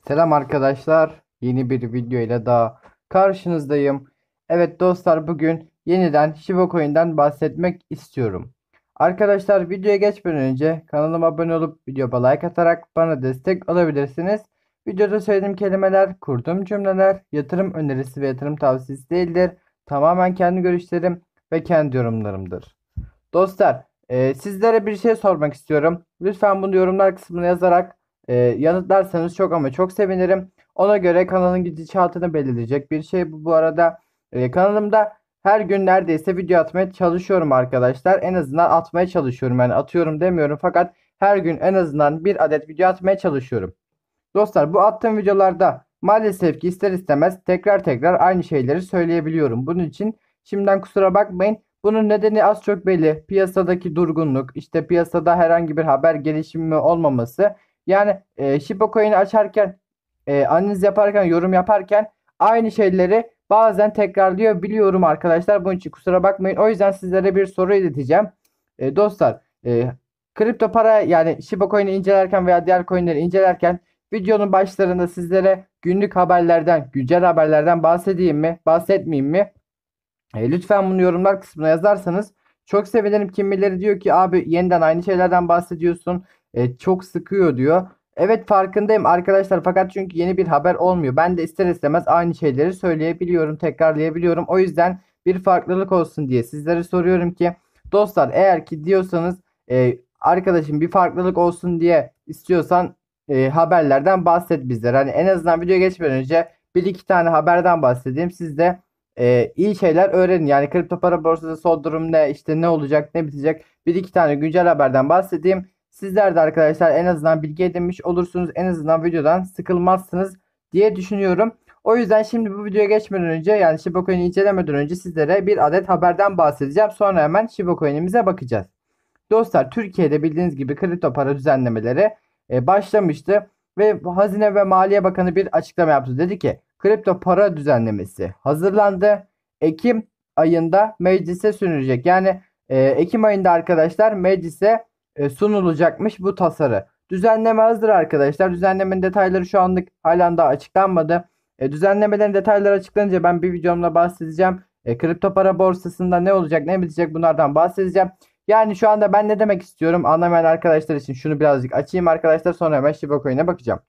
Selam arkadaşlar. Yeni bir video ile daha karşınızdayım. Evet dostlar, bugün yeniden Shiba Coin'den bahsetmek istiyorum. Arkadaşlar, videoya geçmeden önce kanalıma abone olup videoma like atarak bana destek olabilirsiniz. Videoda söylediğim kelimeler, kurduğum cümleler yatırım önerisi ve yatırım tavsiyesi değildir. Tamamen kendi görüşlerim ve kendi yorumlarımdır. Dostlar, sizlere bir şey sormak istiyorum. Lütfen bunu yorumlar kısmına yazarak yanıtlarsanız çok ama çok sevinirim. Ona göre kanalın gidişatını belirleyecek bir şey bu arada. Kanalımda her gün neredeyse video atmaya çalışıyorum arkadaşlar. En azından atmaya çalışıyorum. Yani atıyorum demiyorum, fakat her gün en azından bir adet video atmaya çalışıyorum. Dostlar, bu attığım videolarda maalesef ki ister istemez tekrar tekrar aynı şeyleri söyleyebiliyorum. Bunun için şimdiden kusura bakmayın. Bunun nedeni az çok belli. Piyasadaki durgunluk, işte piyasada herhangi bir haber gelişimi olmaması. Yani Shiba Coin'i açarken, analiz yaparken, yorum yaparken aynı şeyleri bazen tekrarlıyor biliyorum arkadaşlar. Bunun için kusura bakmayın. O yüzden sizlere bir soru ileteceğim. Dostlar, kripto para yani Shiba Coin'i incelerken veya diğer coin'leri incelerken videonun başlarında sizlere günlük haberlerden, güncel haberlerden bahsedeyim mi, bahsetmeyeyim mi? Lütfen bunu yorumlar kısmına yazarsanız çok sevinirim. Kimileri diyor ki abi yeniden aynı şeylerden bahsediyorsun. Çok sıkıyor diyor. Evet, farkındayım arkadaşlar, fakat çünkü yeni bir haber olmuyor. Ben de ister istemez aynı şeyleri söyleyebiliyorum, tekrarlayabiliyorum. O yüzden bir farklılık olsun diye sizlere soruyorum ki dostlar, eğer ki diyorsanız arkadaşım bir farklılık olsun diye istiyorsan haberlerden bahset bizlere. Hani en azından videoya geçmeden önce bir iki tane haberden bahsedeyim. Siz de iyi şeyler öğrenin. Yani kripto para borsası son durum ne, işte ne olacak, ne bitecek, bir iki tane güncel haberden bahsedeyim. Sizler de arkadaşlar en azından bilgi edinmiş olursunuz. En azından videodan sıkılmazsınız diye düşünüyorum. O yüzden şimdi bu videoya geçmeden önce, yani Shiba Coin'i incelemeden önce sizlere bir adet haberden bahsedeceğim. Sonra hemen Shiba Coin'imize bakacağız. Dostlar, Türkiye'de bildiğiniz gibi kripto para düzenlemeleri başlamıştı ve Hazine ve Maliye Bakanı bir açıklama yaptı. Dedi ki kripto para düzenlemesi hazırlandı. Ekim ayında meclise sunulacak. Yani Ekim ayında arkadaşlar meclise sunulacakmış bu tasarı. Düzenleme hazır arkadaşlar. Düzenlemenin detayları şu anlık halen daha açıklanmadı. Düzenlemelerin detayları açıklanınca ben bir videomda bahsedeceğim. Kripto para borsasında ne olacak, ne bitecek, bunlardan bahsedeceğim. Yani şu anda ben ne demek istiyorum anlamayan arkadaşlar için şunu birazcık açayım arkadaşlar, sonra hemen Shiba Coin'e bakacağım.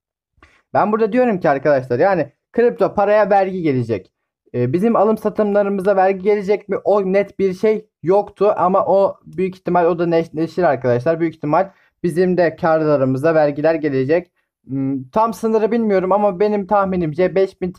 Ben burada diyorum ki arkadaşlar, yani kripto paraya vergi gelecek. Bizim alım satımlarımıza vergi gelecek mi? O net bir şey yoktu ama o büyük ihtimal o da neşir arkadaşlar. Büyük ihtimal bizim de karlarımıza vergiler gelecek. Tam sınırı bilmiyorum ama benim tahminimce 5000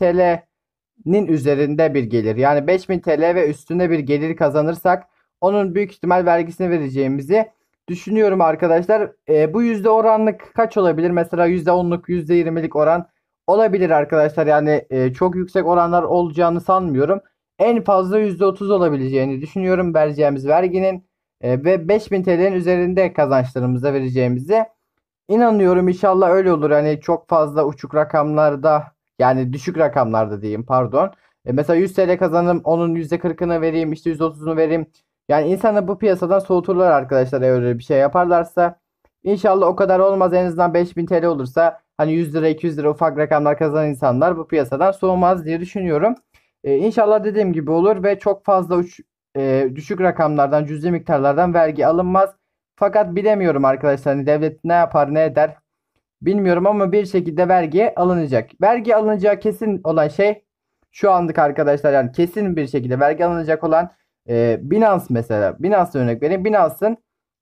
TL'nin üzerinde bir gelir. Yani 5000 TL ve üstünde bir gelir kazanırsak onun büyük ihtimal vergisini vereceğimizi düşünüyorum arkadaşlar. Bu yüzde oranlık kaç olabilir? Mesela %10'luk, %20'lik oran olabilir arkadaşlar. Yani çok yüksek oranlar olacağını sanmıyorum. En fazla %30 olabileceğini düşünüyorum vereceğimiz verginin. Ve 5000 TL'nin üzerinde kazançlarımıza vereceğimizi inanıyorum. İnşallah öyle olur. Hani çok fazla uçuk rakamlarda, yani düşük rakamlarda diyeyim, pardon. Mesela 100 TL kazanım, onun %40'ını vereyim, işte %30'unu vereyim. Yani insanı bu piyasadan soğuturlar arkadaşlar eğer öyle bir şey yaparlarsa. İnşallah o kadar olmaz. En azından 5000 TL olursa hani 100 lira 200 lira ufak rakamlar kazanan insanlar bu piyasadan soğumaz diye düşünüyorum. İnşallah dediğim gibi olur ve çok fazla düşük rakamlardan, cüzi miktarlardan vergi alınmaz. Fakat bilemiyorum arkadaşlar, hani devlet ne yapar ne eder bilmiyorum ama bir şekilde vergi alınacak. Vergi alınacağı kesin olan şey şu anlık arkadaşlar, yani kesin bir şekilde vergi alınacak olan Binance mesela. Binance'a örnek vereyim. Binance'ın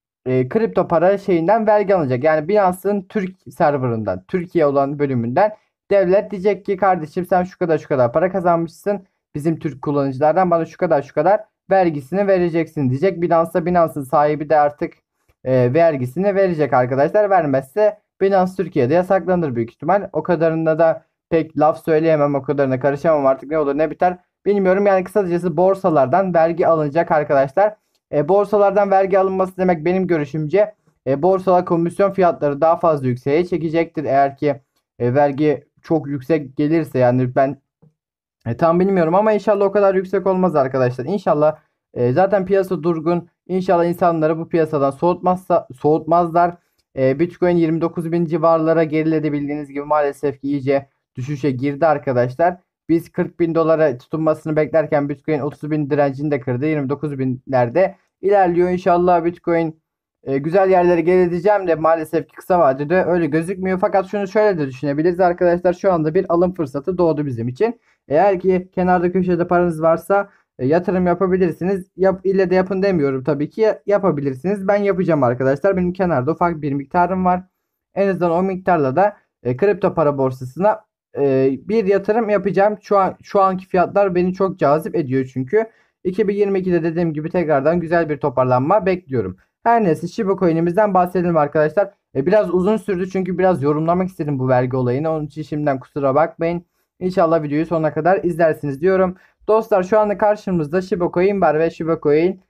kripto para şeyinden vergi alınacak. Yani Binance'ın Türk serverından, Türkiye olan bölümünden devlet diyecek ki kardeşim sen şu kadar şu kadar para kazanmışsın. Bizim Türk kullanıcılardan bana şu kadar şu kadar vergisini vereceksin diyecek. Binance'ın sahibi de artık vergisini verecek arkadaşlar. Vermezse Binance Türkiye'de yasaklanır büyük ihtimal. O kadarında da pek laf söyleyemem, o kadarına karışamam, artık ne olur ne biter bilmiyorum. Yani kısacası borsalardan vergi alınacak arkadaşlar. Borsalardan vergi alınması demek benim görüşümce borsalar komisyon fiyatları daha fazla yükseğe çekecektir. Eğer ki vergi çok yüksek gelirse, yani ben tam bilmiyorum ama inşallah o kadar yüksek olmaz arkadaşlar. İnşallah zaten piyasa durgun. İnşallah insanları bu piyasadan soğutmazlar. Bitcoin 29.000 civarlara geriledi, bildiğiniz gibi maalesef ki iyice düşüşe girdi arkadaşlar. Biz 40.000 dolara tutunmasını beklerken Bitcoin 30.000 direncini de kırdı. 29.000'lerde ilerliyor. İnşallah Bitcoin güzel yerlere gelir de maalesef ki kısa vadede öyle gözükmüyor. Fakat şunu şöyle de düşünebiliriz arkadaşlar. Şu anda bir alım fırsatı doğdu bizim için. Eğer ki kenarda köşede paranız varsa yatırım yapabilirsiniz. İlle de yapın demiyorum tabii ki. Yapabilirsiniz. Ben yapacağım arkadaşlar. Benim kenarda ufak bir miktarım var. En azından o miktarla da kripto para borsasına bir yatırım yapacağım. Şu anki fiyatlar beni çok cazip ediyor çünkü. 2022'de dediğim gibi tekrardan güzel bir toparlanma bekliyorum. Her neyse, Shiba Coin'imizden bahsedelim arkadaşlar. Biraz uzun sürdü çünkü biraz yorumlamak istedim bu vergi olayını. Onun için şimdiden kusura bakmayın. İnşallah videoyu sonuna kadar izlersiniz diyorum. Dostlar, şu anda karşımızda Shiba Coin var ve Shiba Coin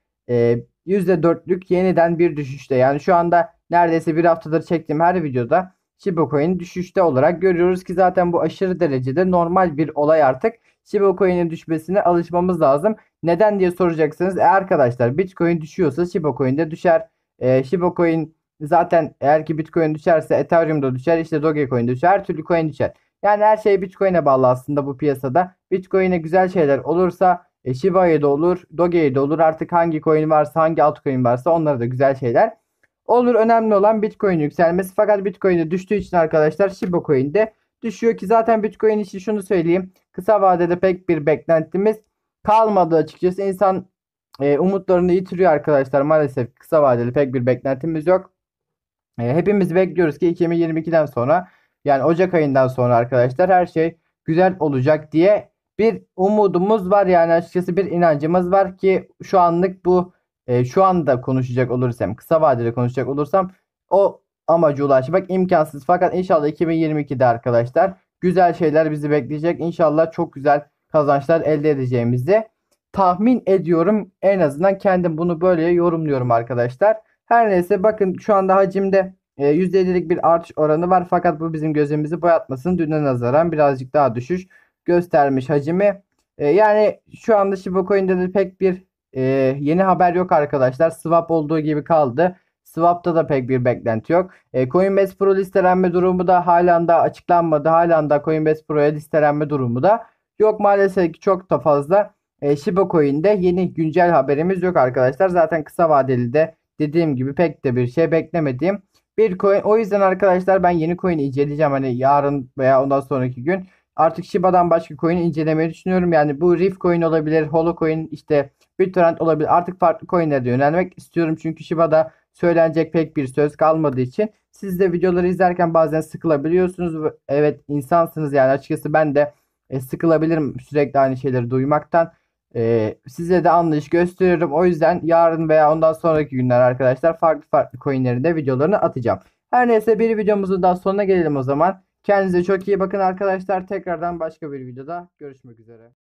%4'lük yeniden bir düşüşte. Yani şu anda neredeyse bir haftadır çektiğim her videoda Shiba Coin düşüşte olarak görüyoruz ki zaten bu aşırı derecede normal bir olay artık. Shiba Coin'in düşmesine alışmamız lazım. Neden diye soracaksınız. Arkadaşlar, Bitcoin düşüyorsa Shiba Coin de düşer. Shiba Coin zaten, eğer ki Bitcoin düşerse Ethereum da düşer. İşte Dogecoin de düşer. Her türlü coin düşer. Yani her şey Bitcoin'e bağlı aslında bu piyasada. Bitcoin'e güzel şeyler olursa Shiba'ya da olur, Doge'ye de olur. Artık hangi coin varsa, hangi altcoin varsa onlara da güzel şeyler olur. Önemli olan Bitcoin yükselmesi. Fakat Bitcoin'de düştüğü için arkadaşlar Shiba Coin de düşüyor ki zaten Bitcoin için şunu söyleyeyim. Kısa vadede pek bir beklentimiz kalmadı açıkçası. İnsan umutlarını yitiriyor arkadaşlar. Maalesef kısa vadeli pek bir beklentimiz yok. Hepimiz bekliyoruz ki 2022'den sonra, yani Ocak ayından sonra arkadaşlar her şey güzel olacak diye bir umudumuz var. Yani açıkçası bir inancımız var ki şu anlık bu şu anda konuşacak olursam, kısa vadeli konuşacak olursam o amaca ulaşmak imkansız. Fakat inşallah 2022'de arkadaşlar güzel şeyler bizi bekleyecek. İnşallah çok güzel kazançlar elde edeceğimizi tahmin ediyorum. En azından kendim bunu böyle yorumluyorum arkadaşlar. Her neyse, bakın şu anda hacimde %50'lik bir artış oranı var. Fakat bu bizim gözümüzü boyatmasın. Düne nazaran birazcık daha düşüş göstermiş hacimi. Yani şu anda Shiba Coin'de de pek bir e, yeni haber yok arkadaşlar. Swap olduğu gibi kaldı. Swap'ta da pek bir beklenti yok. Coinbase Pro listelenme durumu da halen daha açıklanmadı. Halen daha Coinbase Pro'ya listelenme durumu da yok. Maalesef ki çok da fazla Shiba Coin'de yeni güncel haberimiz yok arkadaşlar. Zaten kısa vadeli de dediğim gibi pek de bir şey beklemediğim bir coin. O yüzden arkadaşlar ben yeni coin inceleyeceğim. Hani yarın veya ondan sonraki gün artık Shiba'dan başka coin incelemeyi düşünüyorum. Yani bu Riff coin olabilir, Holo coin, işte BitTorrent olabilir. Artık farklı coinlere de yönelmek istiyorum. Çünkü Shiba'da söylenecek pek bir söz kalmadığı için. Siz de videoları izlerken bazen sıkılabiliyorsunuz. Evet, insansınız yani, açıkçası ben de sıkılabilirim sürekli aynı şeyleri duymaktan. Size de anlayış gösteriyorum. O yüzden yarın veya ondan sonraki günler arkadaşlar farklı farklı coinlerin de videolarını atacağım. Her neyse, bir videomuzun daha sonuna gelelim o zaman. Kendinize çok iyi bakın arkadaşlar. Tekrardan başka bir videoda görüşmek üzere.